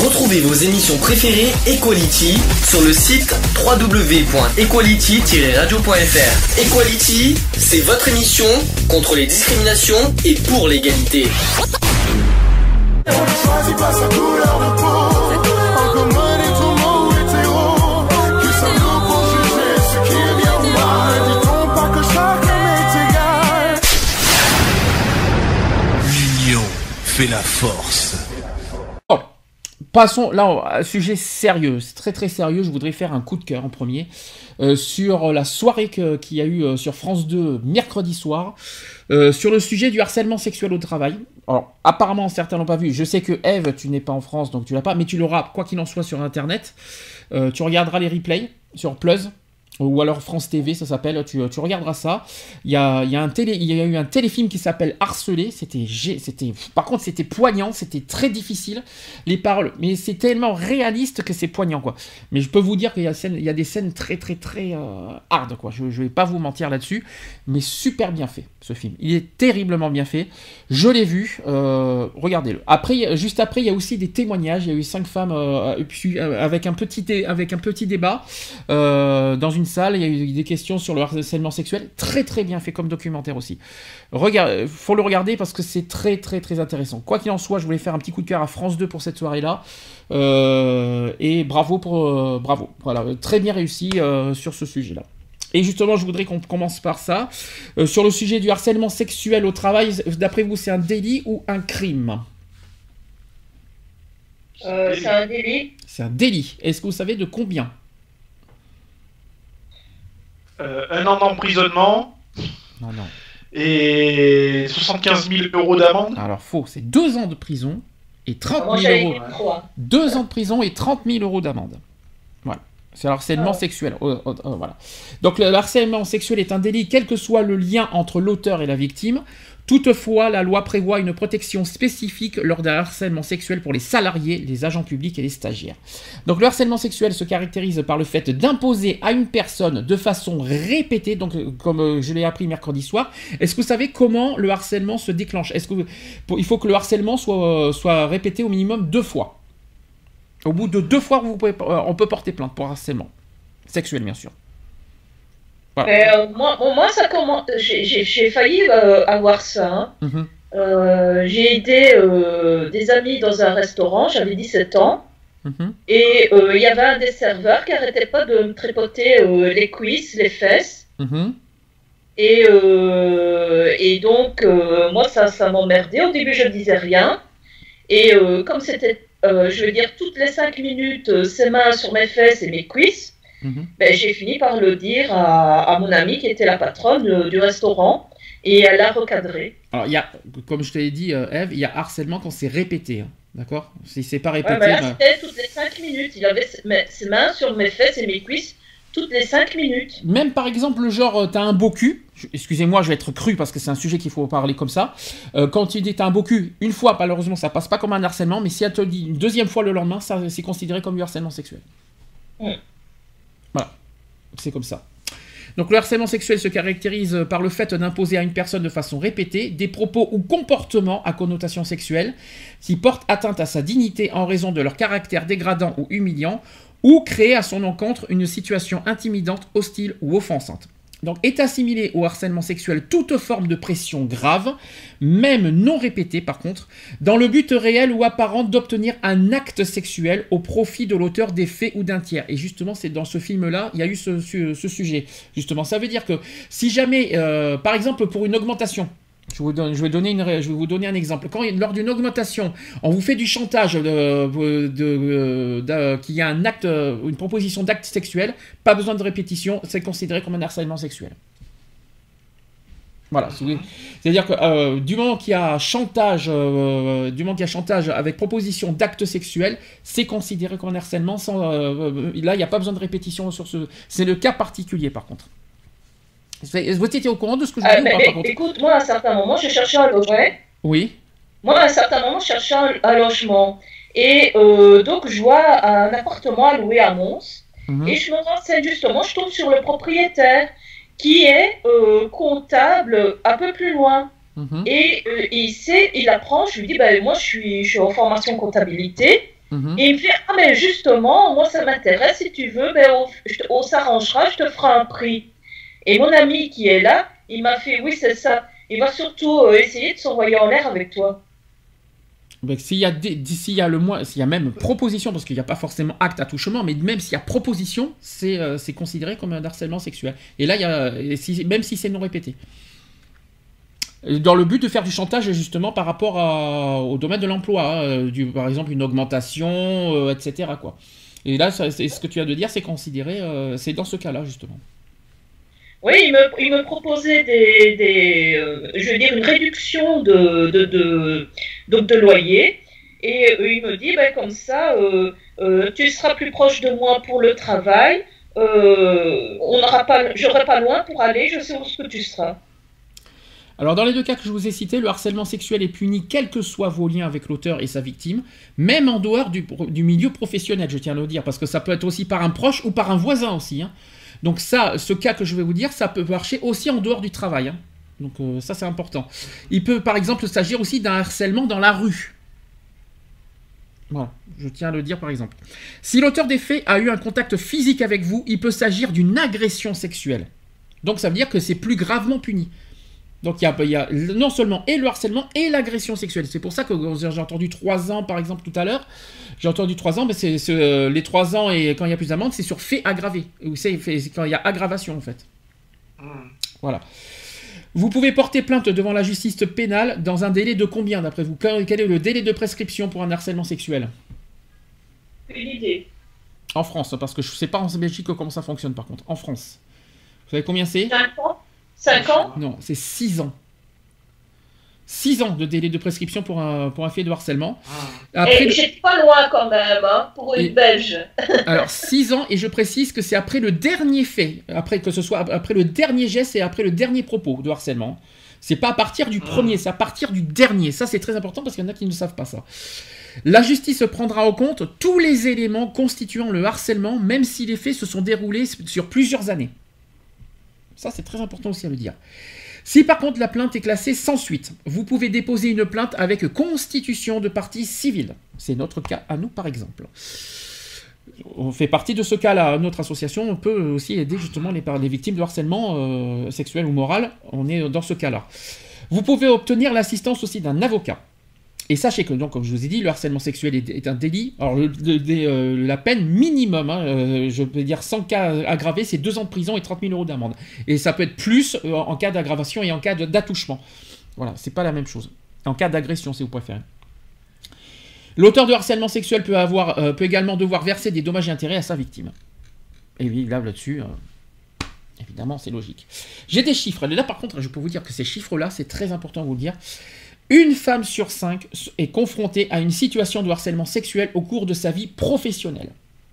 Retrouvez vos émissions préférées Equality sur le site www.equality-radio.fr. Equality, c'est votre émission contre les discriminations et pour l'égalité. On ne choisit pas sa couleur de peau. En commun et tout le monde est héros. Qui sommes-nous pour juger ce qui est bien ou mal? Dit-on pas que chacun est égal? L'union fait la force. Oh, passons là à un sujet sérieux, c'est très très sérieux. Je voudrais faire un coup de cœur en premier sur la soirée qu'il y a eu sur France 2 mercredi soir sur le sujet du harcèlement sexuel au travail. Alors apparemment certains l'ont pas vu. Je sais que Eve, tu n'es pas en France donc tu l'as pas, mais tu l'auras quoi qu'il en soit sur internet. Tu regarderas les replays sur Plus. Ou alors France TV, ça s'appelle, tu regarderas ça. Il y a eu un téléfilm qui s'appelle Harcelé, par contre c'était poignant, c'était très difficile, les paroles, mais c'est tellement réaliste que c'est poignant, quoi. Mais je peux vous dire qu'il y a des scènes très très très hard, quoi. Je vais pas vous mentir là-dessus, mais super bien fait, ce film. Il est terriblement bien fait, je l'ai vu, regardez-le. Après, juste après, il y a aussi des témoignages, il y a eu 5 femmes avec un petit débat dans une salle, il y a eu des questions sur le harcèlement sexuel, très très bien fait comme documentaire aussi. Faut le regarder parce que c'est très très très intéressant. Quoi qu'il en soit, je voulais faire un petit coup de cœur à France 2 pour cette soirée-là, et bravo, voilà, très bien réussi sur ce sujet-là. Et justement, je voudrais qu'on commence par ça. Sur le sujet du harcèlement sexuel au travail, d'après vous, c'est un délit ou un crime ? C'est un délit. C'est un délit. Est-ce que vous savez de combien ? 1 an d'emprisonnement. Non. Et 75 000 € d'amende. Alors faux, c'est 2 ans de prison et 30 000 euros. 2 ans de prison et 30 000 € d'amende. Voilà. C'est le harcèlement sexuel. Voilà. Donc le harcèlement sexuel est un délit quel que soit le lien entre l'auteur et la victime. Toutefois, la loi prévoit une protection spécifique lors d'un harcèlement sexuel pour les salariés, les agents publics et les stagiaires. Donc le harcèlement sexuel se caractérise par le fait d'imposer à une personne de façon répétée, donc comme je l'ai appris mercredi soir. Est-ce que vous savez comment le harcèlement se déclenche ? Il faut que le harcèlement soit répété au minimum 2 fois. Au bout de 2 fois, on peut porter plainte pour harcèlement sexuel, bien sûr. Voilà. Moi, ça commence. J'ai failli avoir ça. Hein. J'ai aidé des amis dans un restaurant, j'avais 17 ans. Et il y avait un des serveurs qui n'arrêtait pas de me tripoter les cuisses, les fesses. Et donc, moi, ça m'emmerdait. Au début, je ne disais rien. Et comme c'était, je veux dire, toutes les 5 minutes, ses mains sur mes fesses et mes cuisses, ben, j'ai fini par le dire à mon amie qui était la patronne du restaurant et elle a recadré. Alors, comme je te l'ai dit, Eve, il y a harcèlement quand c'est répété, hein, d'accord ? Si c'est pas répété... Ouais, là, c'était toutes les 5 minutes. Il avait ses mains sur mes fesses et mes cuisses toutes les 5 minutes. Même par exemple, genre, t'as un beau cul, excusez-moi, je vais être cru parce que c'est un sujet qu'il faut parler comme ça. Quand tu dis t'as un beau cul, une fois, malheureusement, ça passe pas comme un harcèlement, mais si elle te le dit une 2e fois le lendemain, ça c'est considéré comme du harcèlement sexuel. Voilà, c'est comme ça. Donc le harcèlement sexuel se caractérise par le fait d'imposer à une personne de façon répétée des propos ou comportements à connotation sexuelle qui portent atteinte à sa dignité en raison de leur caractère dégradant ou humiliant ou créer à son encontre une situation intimidante, hostile ou offensante. Donc est assimilé au harcèlement sexuel toute forme de pression grave, même non répétée par contre, dans le but réel ou apparent d'obtenir un acte sexuel au profit de l'auteur des faits ou d'un tiers. Et justement, c'est dans ce film-là, il y a eu ce sujet. Justement, ça veut dire que si jamais, par exemple pour une augmentation, je vais vous donner un exemple. Quand lors d'une augmentation, on vous fait du chantage qu'il y a un acte, une proposition d'acte sexuel, pas besoin de répétition, c'est considéré comme un harcèlement sexuel. Voilà, c'est-à-dire que du moment qu'il y a chantage, avec proposition d'acte sexuel, c'est considéré comme un harcèlement. Là, il n'y a pas besoin de répétition sur ce. C'est le cas particulier, par contre. Vous étiez au courant de ce que je dis ou pas, par contre ? Écoute, moi, à un certain moment, je cherchais un logement. Oui. Moi, à un certain moment, je cherchais un logement. Et donc, je vois un appartement à louer à Mons. Et je me renseigne justement, je tombe sur le propriétaire qui est comptable un peu plus loin. Et il apprend, je lui dis, moi, je suis en formation comptabilité. Et il me fait, ah mais justement, moi ça m'intéresse, si tu veux, ben, on s'arrangera, je te ferai un prix. Et mon ami qui est là, il m'a fait, oui c'est ça, il va surtout essayer de s'envoyer en l'air avec toi. Ben, s'il y a même proposition, parce qu'il n'y a pas forcément acte à touchement, mais même s'il y a proposition, c'est considéré comme un harcèlement sexuel. Et là, même si c'est non répété. Dans le but de faire du chantage justement par rapport au domaine de l'emploi, par exemple une augmentation, etc. quoi. Et là, c'est ce que tu as de dire, c'est considéré, c'est dans ce cas-là justement. Oui, il me proposait je veux dire une réduction de loyer, et il me dit, ben, comme ça, tu seras plus proche de moi pour le travail, j'aurai pas loin pour aller, je sais où ce que tu seras. Alors dans les deux cas que je vous ai cités, le harcèlement sexuel est puni quels que soient vos liens avec l'auteur et sa victime, même en dehors du milieu professionnel, je tiens à le dire, parce que ça peut être aussi par un proche ou par un voisin aussi. Hein. Donc ce cas que je vais vous dire, ça peut marcher aussi en dehors du travail. Hein. Donc ça c'est important. Il peut par exemple s'agir aussi d'un harcèlement dans la rue. Voilà, je tiens à le dire par exemple. Si l'auteur des faits a eu un contact physique avec vous, il peut s'agir d'une agression sexuelle. Donc ça veut dire que c'est plus gravement puni. Donc il y a non seulement et le harcèlement et l'agression sexuelle. C'est pour ça que j'ai entendu 3 ans par exemple tout à l'heure. J'ai entendu 3 ans, mais les 3 ans et quand il y a plus d'amende, c'est sur fait aggravé. Ou c'est quand il y a aggravation en fait. Voilà. Vous pouvez porter plainte devant la justice pénale dans un délai de combien d'après vous? Quel est le délai de prescription pour un harcèlement sexuel? Une idée. En France, parce que je ne sais pas en Belgique comment ça fonctionne par contre. En France. Vous savez combien c'est? 5 ans. 5 ans? Non, c'est 6 ans. 6 ans de délai de prescription pour un fait de harcèlement. Après, et j'étais pas loin quand même, hein, pour une Belge. Alors, 6 ans, et je précise que c'est après le dernier fait, que ce soit après le dernier geste et après le dernier propos de harcèlement. C'est pas à partir du premier, c'est à partir du dernier. Ça, c'est très important parce qu'il y en a qui ne savent pas ça. La justice prendra en compte tous les éléments constituant le harcèlement, même si les faits se sont déroulés sur plusieurs années. Ça, c'est très important aussi à le dire. Si par contre la plainte est classée sans suite, vous pouvez déposer une plainte avec constitution de partie civile. C'est notre cas à nous par exemple. On fait partie de ce cas-là. Notre association, on peut aussi aider justement les victimes de harcèlement sexuel ou moral. On est dans ce cas-là. Vous pouvez obtenir l'assistance aussi d'un avocat. Et sachez que, donc, comme je vous ai dit, le harcèlement sexuel est un délit. Alors, la peine minimum, je peux dire sans cas aggravé, c'est 2 ans de prison et 30 000 € d'amende. Et ça peut être plus en cas d'aggravation et en cas d'attouchement. Voilà, c'est pas la même chose. En cas d'agression, si vous préférez. L'auteur de harcèlement sexuel peut également devoir verser des dommages et intérêts à sa victime. Et oui, là-dessus, évidemment, c'est logique. J'ai des chiffres. Là, par contre, je peux vous dire que ces chiffres-là, c'est très important à vous le dire. Une femme sur 5 est confrontée à une situation de harcèlement sexuel au cours de sa vie professionnelle.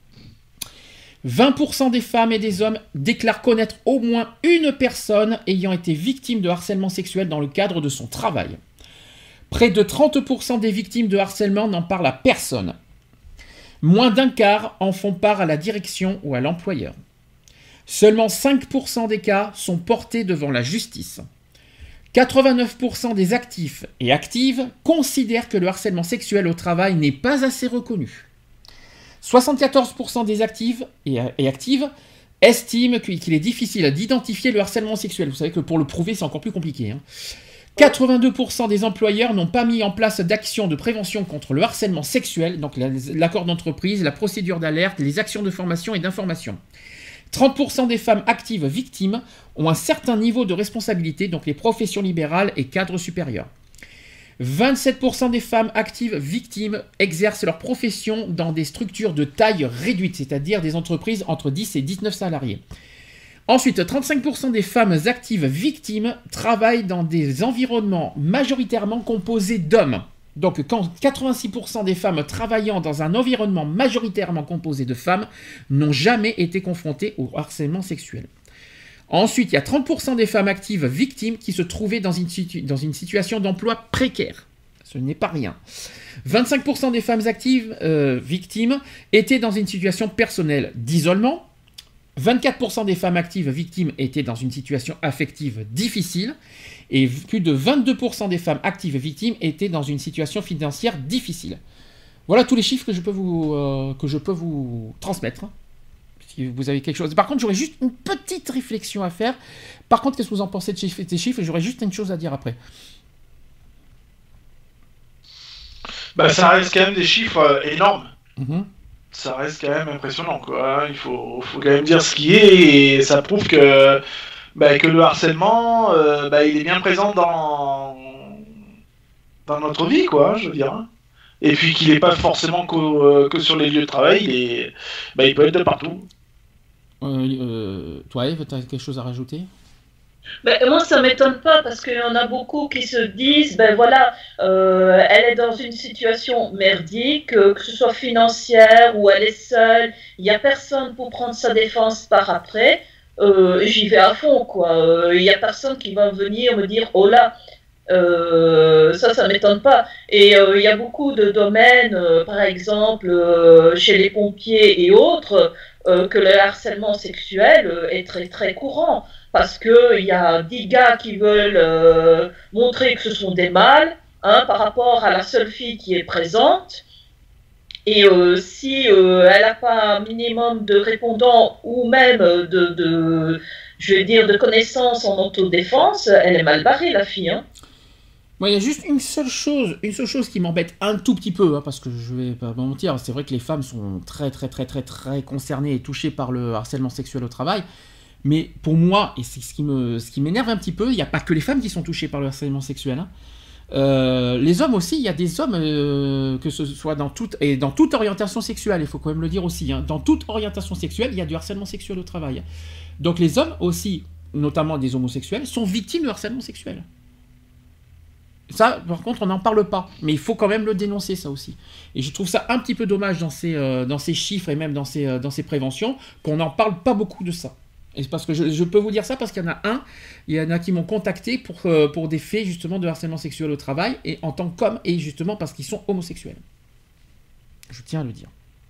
20% des femmes et des hommes déclarent connaître au moins une personne ayant été victime de harcèlement sexuel dans le cadre de son travail. Près de 30% des victimes de harcèlement n'en parlent à personne. Moins d'un quart en font part à la direction ou à l'employeur. Seulement 5% des cas sont portés devant la justice. 89% des actifs et actives considèrent que le harcèlement sexuel au travail n'est pas assez reconnu. 74% des actifs et actives estiment qu'il est difficile d'identifier le harcèlement sexuel. Vous savez que pour le prouver, c'est encore plus compliqué. 82% des employeurs n'ont pas mis en place d'actions de prévention contre le harcèlement sexuel, donc l'accord d'entreprise, la procédure d'alerte, les actions de formation et d'information. 30% des femmes actives victimes ont un certain niveau de responsabilité, donc les professions libérales et cadres supérieurs. 27% des femmes actives victimes exercent leur profession dans des structures de taille réduite, c'est-à-dire des entreprises entre 10 et 19 salariés. Ensuite, 35% des femmes actives victimes travaillent dans des environnements majoritairement composés d'hommes. Donc, quand 86% des femmes travaillant dans un environnement majoritairement composé de femmes n'ont jamais été confrontées au harcèlement sexuel. Ensuite, il y a 30% des femmes actives victimes qui se trouvaient dans une situation d'emploi précaire. Ce n'est pas rien. 25% des femmes actives victimes étaient dans une situation personnelle d'isolement. 24% des femmes actives victimes étaient dans une situation affective difficile. Et plus de 22% des femmes actives victimes étaient dans une situation financière difficile. Voilà tous les chiffres que je peux vous transmettre. Hein. Si vous avez quelque chose. Par contre, j'aurais juste une petite réflexion à faire. Par contre, qu'est-ce que vous en pensez de ces chiffres? J'aurais juste une chose à dire après. Bah, ça reste quand même des chiffres énormes. Ça reste quand même impressionnant, quoi. Il faut quand même dire ce qui est, et ça prouve que le harcèlement, il est bien présent dans notre vie, quoi, je veux dire. Et puis qu'il n'est pas forcément que sur les lieux de travail, il peut être de partout. Toi, Eve, tu as quelque chose à rajouter? Moi, ça m'étonne pas parce qu'il y en a beaucoup qui se disent, elle est dans une situation merdique, que ce soit financière ou elle est seule, il n'y a personne pour prendre sa défense par après, j'y vais à fond, quoi. Il n'y a personne qui va venir me dire, oh là, ça m'étonne pas. Et il y a beaucoup de domaines, par exemple, chez les pompiers et autres, que le harcèlement sexuel est très très courant. Parce qu'il y a 10 gars qui veulent montrer que ce sont des mâles, hein, par rapport à la seule fille qui est présente. Et si elle n'a pas un minimum de répondants ou même de connaissances en autodéfense, elle est mal barrée, la fille. Hein. Moi, il y a juste une seule chose qui m'embête un tout petit peu, hein, parce que je vais pas mentir, c'est vrai que les femmes sont très très très très très concernées et touchées par le harcèlement sexuel au travail. Mais pour moi, et c'est ce qui m'énerve un petit peu, il n'y a pas que les femmes qui sont touchées par le harcèlement sexuel. Hein. Les hommes aussi, il y a des hommes, que ce soit dans toute orientation sexuelle, il faut quand même le dire aussi, hein, dans toute orientation sexuelle, il y a du harcèlement sexuel au travail. Donc les hommes aussi, notamment des homosexuels, sont victimes de harcèlement sexuel. Ça, par contre, on n'en parle pas, mais il faut quand même le dénoncer, ça aussi. Et je trouve ça un petit peu dommage dans ces chiffres et même dans ces préventions, qu'on n'en parle pas beaucoup de ça. Et c'est parce que je peux vous dire ça parce qu'il y en a qui m'ont contacté pour des faits justement de harcèlement sexuel au travail et en tant qu'homme et justement parce qu'ils sont homosexuels. Je tiens à le dire.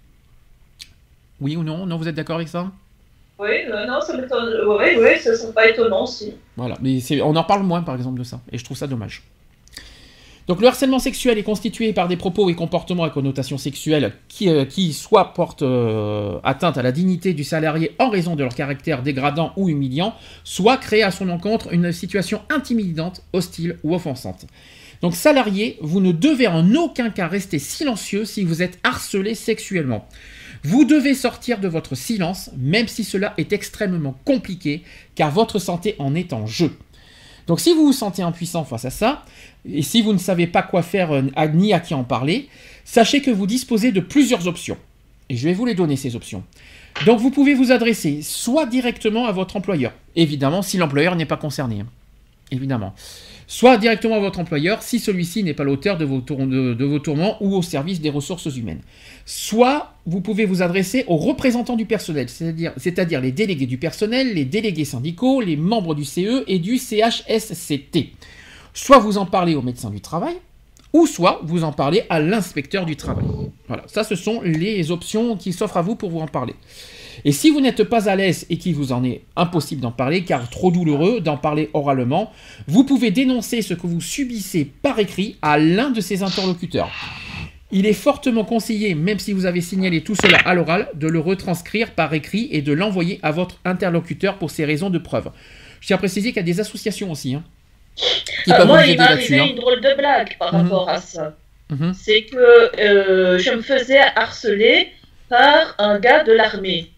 Oui ou non? Non, vous êtes d'accord avec ça? Oui, non, ça m'étonne. Oui, ça ne pas étonnant aussi. Voilà, mais on en parle moins par exemple de ça et je trouve ça dommage. Donc le harcèlement sexuel est constitué par des propos et comportements à connotation sexuelle qui soit portent atteinte à la dignité du salarié en raison de leur caractère dégradant ou humiliant, soit créent à son encontre une situation intimidante, hostile ou offensante. Donc salarié, vous ne devez en aucun cas rester silencieux si vous êtes harcelé sexuellement. Vous devez sortir de votre silence, même si cela est extrêmement compliqué, car votre santé en est en jeu. Donc si vous vous sentez impuissant face à ça, et si vous ne savez pas quoi faire ni à qui en parler, sachez que vous disposez de plusieurs options. Et je vais vous les donner, ces options. Donc vous pouvez vous adresser soit directement à votre employeur, évidemment si l'employeur n'est pas concerné, évidemment. Soit directement à votre employeur si celui-ci n'est pas l'auteur de vos tourments ou au service des ressources humaines. Soit vous pouvez vous adresser aux représentants du personnel, c'est-à-dire les délégués du personnel, les délégués syndicaux, les membres du CE et du CHSCT. Soit vous en parlez au médecin du travail, ou soit vous en parlez à l'inspecteur du travail. Voilà, ça ce sont les options qui s'offrent à vous pour vous en parler. Et si vous n'êtes pas à l'aise et qu'il vous en est impossible d'en parler, car trop douloureux d'en parler oralement, vous pouvez dénoncer ce que vous subissez par écrit à l'un de ses interlocuteurs. Il est fortement conseillé, même si vous avez signalé tout cela à l'oral, de le retranscrire par écrit et de l'envoyer à votre interlocuteur pour ses raisons de preuve. Je tiens à préciser qu'il y a des associations aussi, hein, qui peuvent moi, vous aider il m'est là-dessus. arrivé une drôle de blague par rapport à ça. C'est que je me faisais harceler par un gars de l'armée.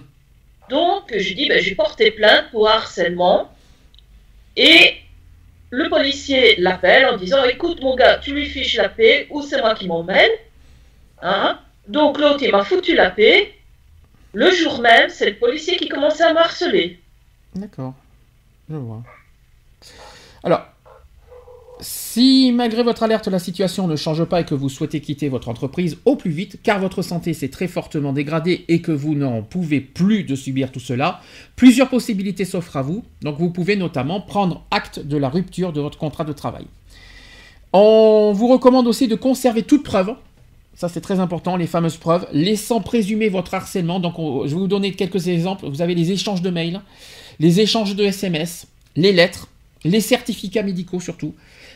Donc, je dis, j'ai porté plainte pour harcèlement. Et le policier l'appelle en disant, écoute mon gars, tu lui fiches la paix ou c'est moi qui m'emmène. Hein? Donc l'autre, il m'a foutu la paix. Le jour même, c'est le policier qui commençait à me harceler. D'accord, je vois. Alors, si malgré votre alerte, la situation ne change pas et que vous souhaitez quitter votre entreprise au plus vite, car votre santé s'est très fortement dégradée et que vous n'en pouvez plus de subir tout cela, plusieurs possibilités s'offrent à vous. Donc vous pouvez notamment prendre acte de la rupture de votre contrat de travail. On vous recommande aussi de conserver toute preuve, ça c'est très important, les fameuses preuves, laissant présumer votre harcèlement. Donc je vais vous donner quelques exemples. Vous avez les échanges de mails, les échanges de SMS, les lettres, les certificats médicaux surtout,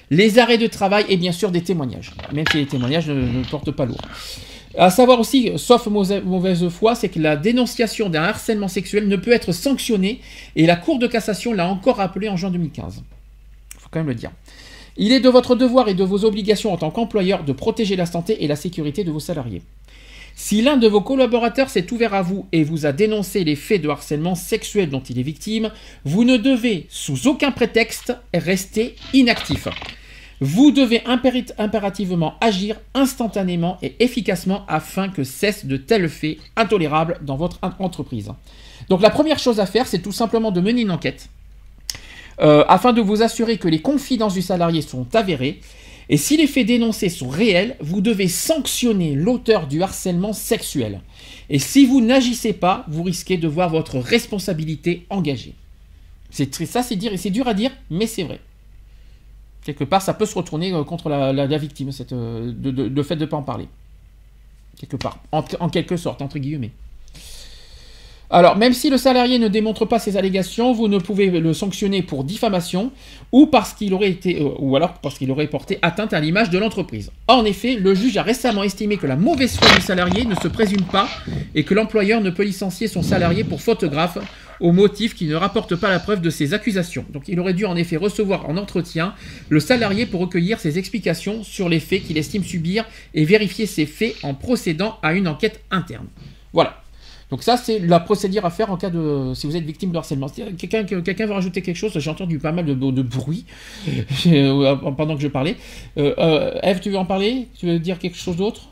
les arrêts de travail et bien sûr des témoignages, même si les témoignages ne portent pas lourd. À savoir aussi, sauf mauvaise foi, c'est que la dénonciation d'un harcèlement sexuel ne peut être sanctionnée et la Cour de cassation l'a encore rappelé en juin 2015. Il faut quand même le dire. Il est de votre devoir et de vos obligations en tant qu'employeur de protéger la santé et la sécurité de vos salariés. Si l'un de vos collaborateurs s'est ouvert à vous et vous a dénoncé les faits de harcèlement sexuel dont il est victime, vous ne devez, sous aucun prétexte, rester inactif. Vous devez impérativement agir instantanément et efficacement afin que cessent de tels faits intolérables dans votre entreprise. Donc la première chose à faire, c'est tout simplement de mener une enquête afin de vous assurer que les confidences du salarié sont avérées. Et si les faits dénoncés sont réels, vous devez sanctionner l'auteur du harcèlement sexuel. Et si vous n'agissez pas, vous risquez de voir votre responsabilité engagée. C'est dur à dire, mais c'est vrai. Quelque part, ça peut se retourner contre la victime, le fait de ne pas en parler. Quelque part, en quelque sorte, entre guillemets. Alors, même si le salarié ne démontre pas ses allégations, vous ne pouvez le sanctionner pour diffamation ou alors parce qu'il aurait porté atteinte à l'image de l'entreprise. En effet, le juge a récemment estimé que la mauvaise foi du salarié ne se présume pas et que l'employeur ne peut licencier son salarié pour faute grave au motif qu'il ne rapporte pas la preuve de ses accusations. Donc, il aurait dû en effet recevoir en entretien le salarié pour recueillir ses explications sur les faits qu'il estime subir et vérifier ces faits en procédant à une enquête interne. Voilà. Donc ça, c'est la procédure à faire en cas de... si vous êtes victime de harcèlement. Quelqu'un veut rajouter quelque chose? J'ai entendu pas mal de bruit pendant que je parlais. Ève, tu veux en parler? Tu veux dire quelque chose d'autre?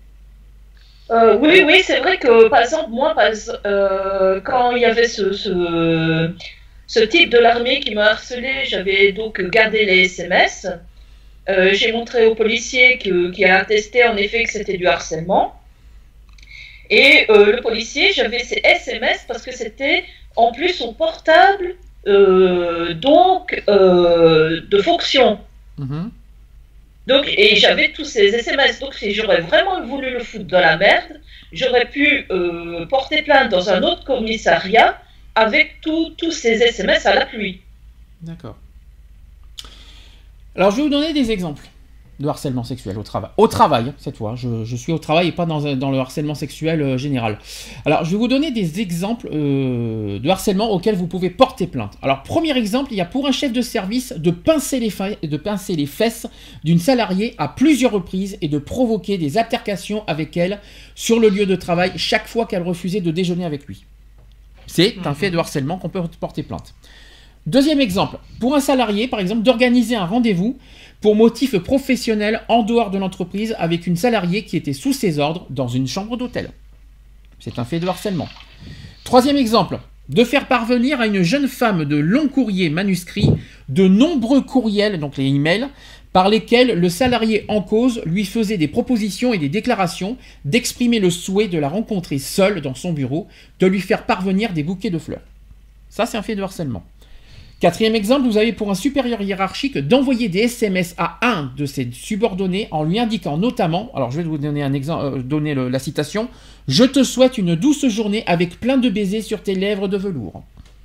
Oui, c'est vrai que, par exemple, moi, quand il y avait ce type de l'armée qui m'a harcelé, j'avais donc gardé les SMS. J'ai montré au policier qui a attesté en effet que c'était du harcèlement. Et le policier, j'avais ses SMS parce que c'était en plus son portable de fonction. Mmh. Donc, et j'avais tous ces SMS. Donc, si j'aurais vraiment voulu le foutre dans la merde, j'aurais pu porter plainte dans un autre commissariat avec tous ces SMS à l'appui. D'accord. Alors, je vais vous donner des exemples de harcèlement sexuel au travail. Au travail, cette fois. Je suis au travail et pas dans le harcèlement sexuel général. Alors, je vais vous donner des exemples de harcèlement auxquels vous pouvez porter plainte. Alors, premier exemple, il y a pour un chef de service de pincer les fesses d'une salariée à plusieurs reprises et de provoquer des altercations avec elle sur le lieu de travail chaque fois qu'elle refusait de déjeuner avec lui. C'est un fait de harcèlement qu'on peut porter plainte. Deuxième exemple, pour un salarié, par exemple, d'organiser un rendez-vous pour motif professionnel en dehors de l'entreprise avec une salariée qui était sous ses ordres dans une chambre d'hôtel. C'est un fait de harcèlement. Troisième exemple, de faire parvenir à une jeune femme de longs courriers manuscrits, de nombreux courriels, donc les emails, par lesquels le salarié en cause lui faisait des propositions et des déclarations, d'exprimer le souhait de la rencontrer seule dans son bureau, de lui faire parvenir des bouquets de fleurs. Ça, c'est un fait de harcèlement. Quatrième exemple, vous avez pour un supérieur hiérarchique d'envoyer des SMS à un de ses subordonnés en lui indiquant notamment, alors je vais vous donner un exemple, la citation, « Je te souhaite une douce journée avec plein de baisers sur tes lèvres de velours. »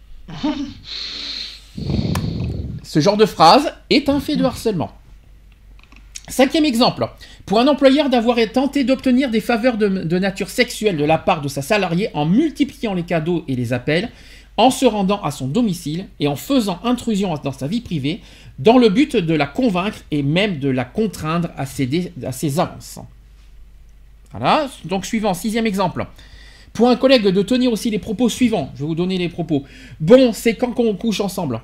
Ce genre de phrase est un fait de harcèlement. Cinquième exemple, pour un employeur d'avoir tenté d'obtenir des faveurs de nature sexuelle de la part de sa salariée en multipliant les cadeaux et les appels, en se rendant à son domicile et en faisant intrusion dans sa vie privée, dans le but de la convaincre et même de la contraindre à céder à ses avances. Voilà, donc suivant, sixième exemple. Pour un collègue de tenir aussi les propos suivants, je vais vous donner les propos. Bon, c'est quand qu'on couche ensemble.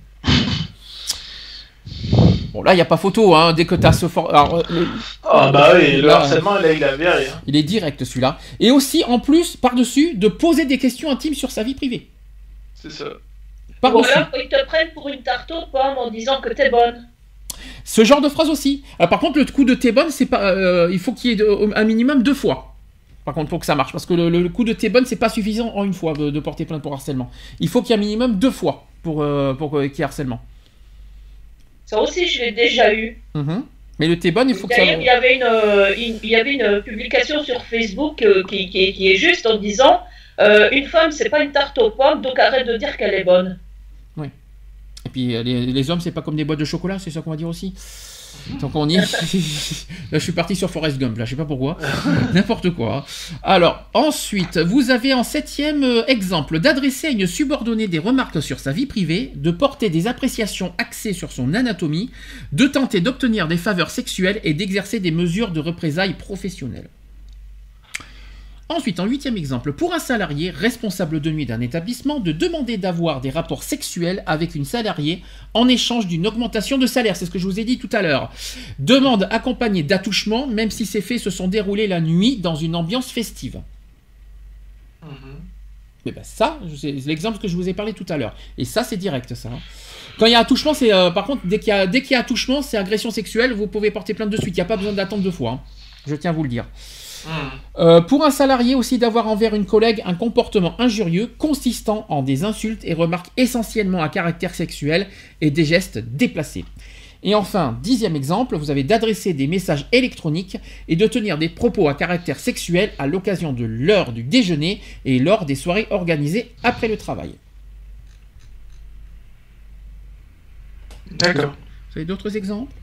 Bon, là, il n'y a pas photo, hein, dès que tu as ce fort... le harcèlement, là, il a viré. Hein. Il est direct, celui-là. Et aussi, en plus, par-dessus, de poser des questions intimes sur sa vie privée. C'est ça. Ou alors, ils te prennent pour une tarte aux pommes en disant que t'es bonne. Ce genre de phrase aussi. Par contre, le coup de t'es bonne, c'est pas, il faut qu'il y ait un minimum 2 fois. Par contre, pour que ça marche. Parce que le coup de t'es bonne, c'est pas suffisant en une fois de porter plainte pour harcèlement. Il faut qu'il y ait un minimum 2 fois pour qu'il y ait harcèlement. Ça aussi, je l'ai déjà eu. Mais le t'es bonne, il faut que ça... Il y avait une publication sur Facebook qui est juste en disant une femme, c'est pas une tarte aux pommes, donc arrête de dire qu'elle est bonne. Oui. Et puis les hommes, c'est pas comme des boîtes de chocolat, c'est ça qu'on va dire aussi. Donc on y est. Là, je suis parti sur Forrest Gump, là, je sais pas pourquoi. N'importe quoi. Alors, ensuite, vous avez en 7e exemple d'adresser à une subordonnée des remarques sur sa vie privée, de porter des appréciations axées sur son anatomie, de tenter d'obtenir des faveurs sexuelles et d'exercer des mesures de représailles professionnelles. Ensuite, en 8e exemple, pour un salarié responsable de nuit d'un établissement, de demander d'avoir des rapports sexuels avec une salariée en échange d'une augmentation de salaire. C'est ce que je vous ai dit tout à l'heure. Demande accompagnée d'attouchements, même si ces faits se sont déroulés la nuit dans une ambiance festive. Mais ben ça, c'est l'exemple que je vous ai parlé tout à l'heure. Et ça, c'est direct, ça. Quand il y a attouchement, c'est par contre, dès qu'il y a attouchement, c'est agression sexuelle, vous pouvez porter plainte de suite. Il n'y a pas besoin d'attendre 2 fois. Hein. Je tiens à vous le dire. Pour un salarié aussi d'avoir envers une collègue un comportement injurieux consistant en des insultes et remarques essentiellement à caractère sexuel et des gestes déplacés. Et enfin, 10e exemple, vous avez d'adresser des messages électroniques et de tenir des propos à caractère sexuel à l'occasion de l'heure du déjeuner et lors des soirées organisées après le travail. D'accord. Vous avez d'autres exemples?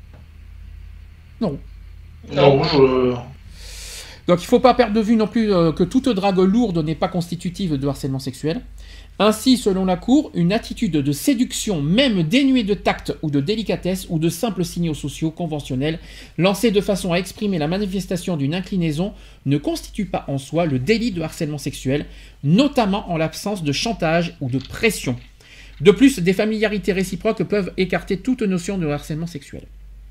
Non. Non, je... Donc il ne faut pas perdre de vue non plus que toute drague lourde n'est pas constitutive de harcèlement sexuel. Ainsi, selon la Cour, une attitude de séduction, même dénuée de tact ou de délicatesse ou de simples signaux sociaux conventionnels, lancée de façon à exprimer la manifestation d'une inclinaison, ne constitue pas en soi le délit de harcèlement sexuel, notamment en l'absence de chantage ou de pression. De plus, des familiarités réciproques peuvent écarter toute notion de harcèlement sexuel.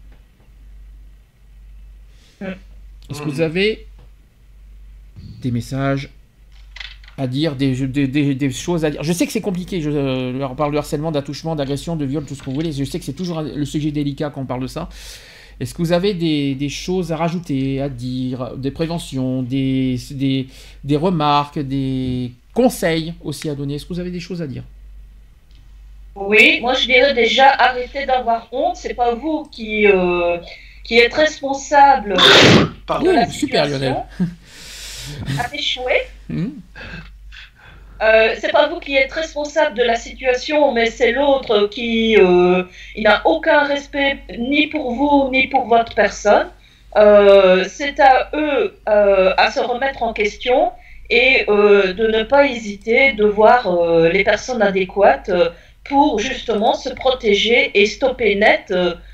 Est-ce que vous avez des messages à dire, des choses à dire? Je sais que c'est compliqué, on parle de harcèlement, d'attouchement, d'agression, de viol, tout ce que vous voulez. Je sais que c'est toujours le sujet délicat quand on parle de ça. Est-ce que vous avez des choses à rajouter, à dire, des préventions, des remarques, des conseils aussi à donner? Est-ce que vous avez des choses à dire? Oui, moi je dirais déjà arrêtez d'avoir honte, c'est pas vous qui êtes responsable de la super, Lionel. À échouer. C'est pas vous qui êtes responsable de la situation, mais c'est l'autre qui il n'a aucun respect ni pour vous ni pour votre personne. C'est à eux à se remettre en question et de ne pas hésiter de voir les personnes adéquates pour justement se protéger et stopper net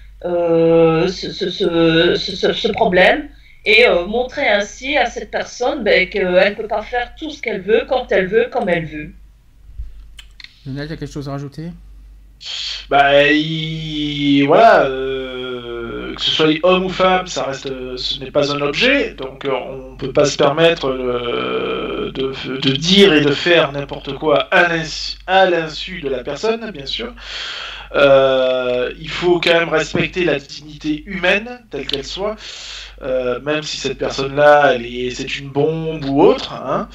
ce problème. Et montrer ainsi à cette personne qu'elle ne peut pas faire tout ce qu'elle veut, quand elle veut, comme elle veut. Lionel, tu as quelque chose à rajouter? Voilà, que ce soit homme ou femme, ça reste, ce n'est pas un objet, donc on ne peut pas se permettre de dire et de faire n'importe quoi à l'insu de la personne, bien sûr. Il faut quand même respecter la dignité humaine, telle qu'elle soit. Même si cette personne-là, c'est une bombe ou autre, hein.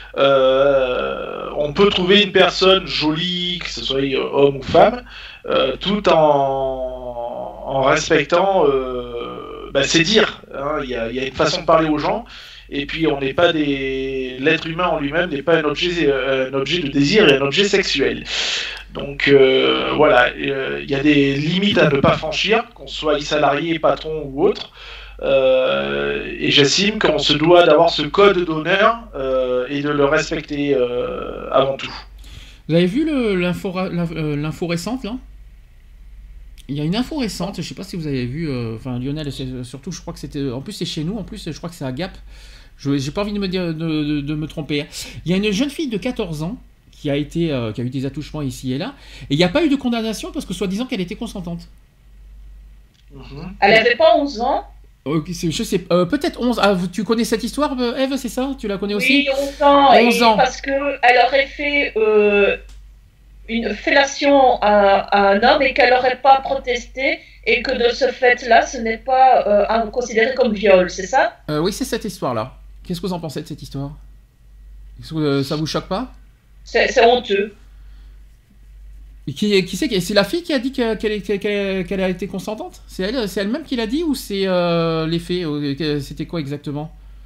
On peut trouver une personne jolie, que ce soit homme ou femme, tout en respectant ses dires. Hein. Il y a une façon de parler aux gens, et puis on n'est pas l'être humain en lui-même n'est pas un objet de désir et un objet sexuel. Donc voilà, il y a des limites à ne pas franchir, qu'on soit salarié, patron ou autre. Et j'estime qu'on se doit d'avoir ce code d'honneur et de le respecter avant tout. Vous avez vu l'info récente là? Il y a une info récente, je ne sais pas si vous avez vu, Lionel, surtout je crois que c'était, en plus c'est chez nous, en plus je crois que c'est à Gap, j'ai pas envie de me tromper. Hein. Il y a une jeune fille de 14 ans qui a eu des attouchements ici et là, et il n'y a pas eu de condamnation parce que soi-disant qu'elle était consentante. Elle n'avait pas 11 ans. Je sais, peut-être 11. Ah, tu connais cette histoire, Eve, c'est ça? Tu la connais aussi? Oui, 11 ans. 11 ans. Parce qu'elle aurait fait une fellation à un homme et qu'elle n'aurait pas protesté et que de ce fait-là, ce n'est pas considéré comme viol, c'est ça? Oui, c'est cette histoire-là. Qu'est-ce que vous en pensez de cette histoire? Est-ce que ça vous choque pas? C'est honteux. Et qui c'est? C'est la fille qui a dit qu'elle a été consentante? C'est elle-même qui l'a dit ou c'est les faits? C'était quoi exactement?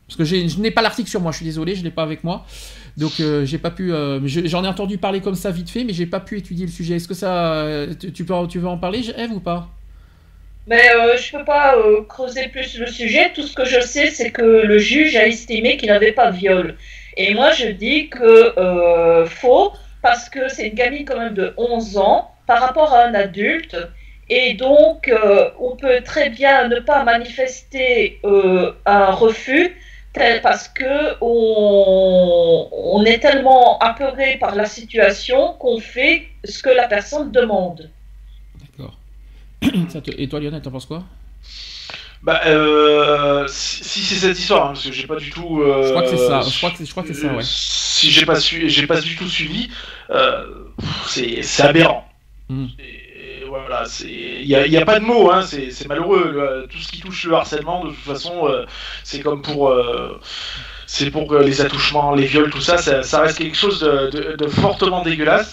Parce que je n'ai pas l'article sur moi, je suis désolé, je l'ai pas avec moi. Donc j'ai pas pu. J'en ai entendu parler comme ça vite fait, mais j'ai pas pu étudier le sujet. Est-ce que ça, tu veux en parler, Ève, ou pas? Mais je peux pas creuser plus le sujet. Tout ce que je sais, c'est que le juge a estimé qu'il n'avait pas de viol. Et moi, je dis que faux, parce que c'est une gamine quand même de 11 ans par rapport à un adulte. Et donc, on peut très bien ne pas manifester un refus parce que on est tellement apeuré par la situation qu'on fait ce que la personne demande. D'accord. Et toi, Lionel, t'en penses quoi? Bah, si c'est cette histoire, hein, parce que j'ai pas du tout. Je crois que c'est ça. Je crois que c'est ça, ouais. Si j'ai pas du tout suivi, c'est aberrant. Et voilà, il y a pas de mots, hein, c'est malheureux. Tout ce qui touche le harcèlement, de toute façon, c'est comme pour. C'est pour les attouchements, les viols, tout ça, ça reste quelque chose de fortement dégueulasse.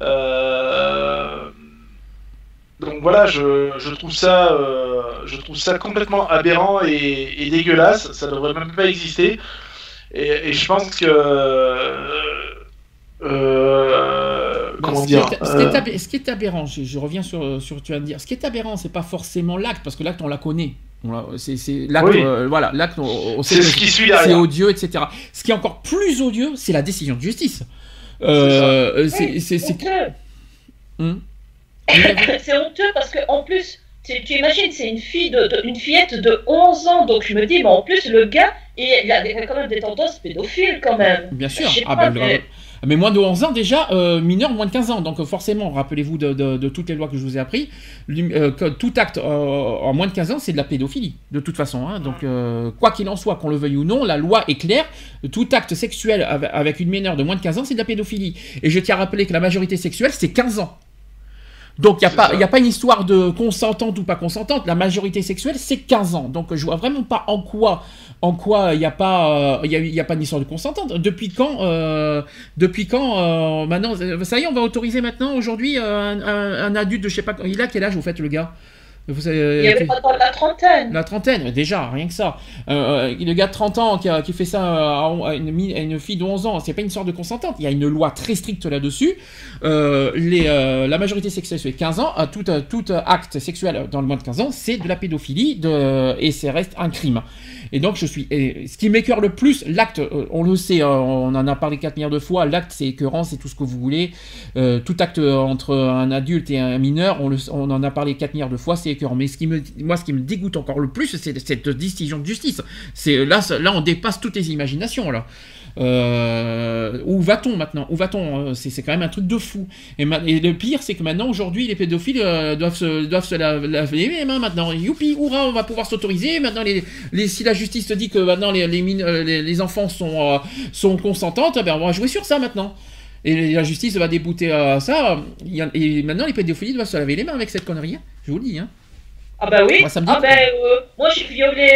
Donc voilà, je trouve ça complètement aberrant et dégueulasse. Ça devrait même pas exister. Et je pense que comment dire, ce qui est aberrant, je reviens sur tu vas me dire. Ce qui est aberrant, c'est pas forcément l'acte, parce que l'acte on la connaît. C'est l'acte, oui. Voilà, l'acte. C'est ce qui suit derrière. C'est odieux, etc. Ce qui est encore plus odieux, c'est la décision de justice. C'est honteux parce que en plus, tu imagines, c'est une fillette de 11 ans, donc je me dis, mais en plus le gars, il a quand même des tendances pédophiles quand même. Bien sûr. Mais moins de 11 ans déjà, mineur moins de 15 ans. Donc forcément, rappelez-vous de toutes les lois que je vous ai appris, que tout acte en moins de 15 ans, c'est de la pédophilie, de toute façon. Hein. Donc quoi qu'il en soit, qu'on le veuille ou non, la loi est claire. Tout acte sexuel avec une mineure de moins de 15 ans, c'est de la pédophilie. Et je tiens à rappeler que la majorité sexuelle, c'est 15 ans. Donc, il n'y a pas une histoire de consentante ou pas consentante. La majorité sexuelle, c'est 15 ans. Donc, je vois vraiment pas en quoi il n'y a pas une histoire de consentante. Depuis quand maintenant, ça y est, on va autoriser maintenant, aujourd'hui, un adulte de je sais pas, il a quel âge, vous faites, le gars? Il n'y avait pas la trentaine. La trentaine, déjà, rien que ça. Le gars de 30 ans qui fait ça à une fille de 11 ans, c'est pas une sorte de consentante. Il y a une loi très stricte là-dessus. La majorité sexuelle, c'est 15 ans. Tout acte sexuel dans le moins de 15 ans, c'est de la pédophilie et ça reste un crime. Et donc, ce qui m'écœure le plus, l'acte, on le sait, on en a parlé 4 milliards de fois, l'acte, c'est écœurant, c'est tout ce que vous voulez. Tout acte entre un adulte et un mineur, on en a parlé 4 milliards de fois, c'est écœurant. Mais ce qui me dégoûte encore le plus, c'est cette décision de justice. Là, on dépasse toutes les imaginations, là. Où va-t-on maintenant? Où va-t-on? C'est quand même un truc de fou. Et le pire, c'est que maintenant, aujourd'hui, les pédophiles doivent se laver les mains maintenant. Youpi, hurrah, on va pouvoir s'autoriser. Maintenant, si la justice te dit que maintenant les enfants sont consentantes, ben on va jouer sur ça maintenant. Et la justice va débouter ça. Et maintenant, les pédophiles doivent se laver les mains avec cette connerie. Je vous le dis. Hein. Ah bah oui. Moi, j'ai violé.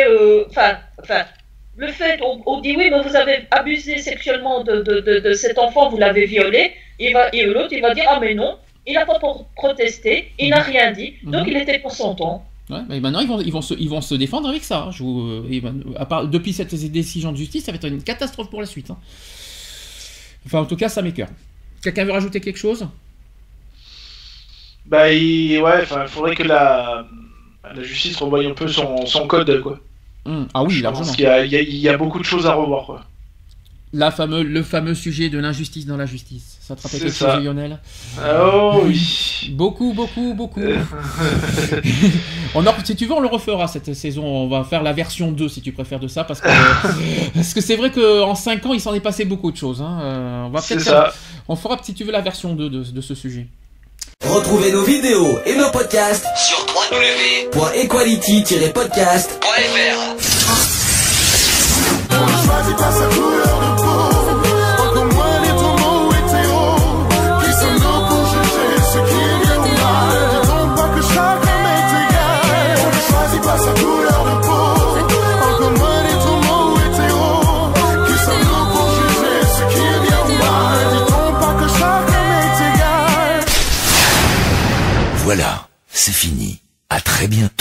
Le fait, on dit oui, mais vous avez abusé sexuellement de cet enfant, vous l'avez violé, et l'autre, il va dire, ah mais non, il n'a pas protesté, il n'a rien dit, donc il était consentant. Ouais, mais maintenant, ils vont se défendre avec ça. Depuis cette décision de justice, ça va être une catastrophe pour la suite. Hein. Enfin, en tout cas, ça m'écoeure. Quelqu'un veut rajouter quelque chose? Bah, il faudrait que la justice revoie un peu son code, quoi. Ah oui, je largement. pense qu'il y a beaucoup de choses à revoir, quoi. Le fameux sujet de l'injustice dans la justice. Ça te rappelle quelque chose, Lionel? Oh oui. Beaucoup. Si tu veux, on le refera cette saison. On va faire la version 2, si tu préfères, de ça. Parce que c'est vrai qu'en 5 ans, il s'en est passé beaucoup de choses. Hein. On fera, si tu veux, la version 2 de ce sujet. Retrouvez nos vidéos et nos podcasts sur www.equality-podcast.fr. On ne choisit pas sa couleur de peau, encore moins les tourments hétéros. Qui sommes-nous pour juger ce qui est bien ou mal? Dit-on pas que chaque homme est égal? On ne choisit pas sa couleur de peau, encore moins les tourments hétéros. Qui sommes-nous pour juger ce qui est bien ou mal? Dit-on pas que chaque homme est égal? Voilà, c'est fini. À très bientôt.